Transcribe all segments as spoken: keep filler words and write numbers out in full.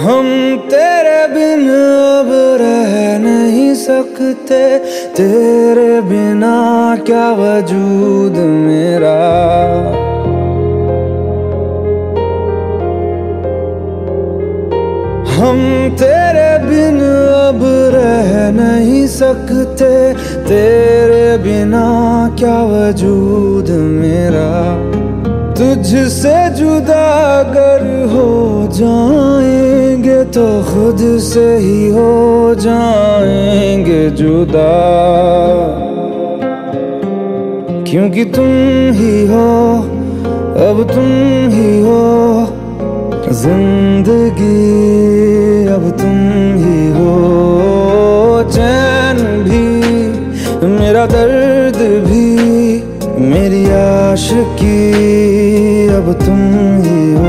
हम तेरे बिन अब रह नहीं सकते, तेरे बिना क्या वजूद मेरा। हम तेरे बिन अब रह नहीं सकते, तेरे बिना क्या वजूद मेरा। तुझसे जुदा अगर हो जाएंगे तो खुद से ही हो जाएंगे जुदा, क्योंकि तुम ही हो, अब तुम ही हो जिंदगी, अब तुम ही हो। चैन भी मेरा दर्द भी मेरी आशिकी, अब तुम ही हो।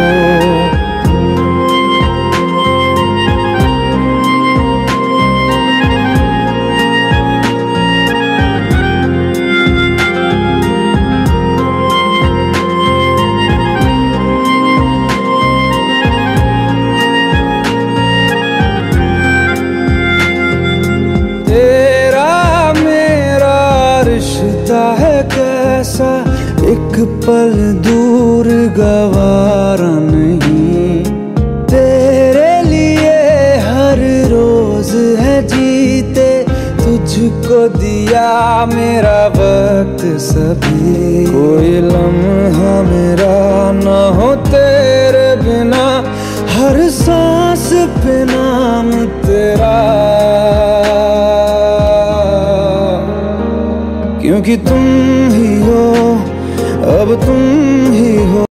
है कैसा एक पल दूर गवारा नहीं, तेरे लिए हर रोज है जीते, तुझको दिया मेरा वक्त सभी। कोई लम्हा मेरा ना हो तेरे बिना, हर सांस पे नाम तेरा, क्योंकि तुम ही हो, अब तुम ही हो।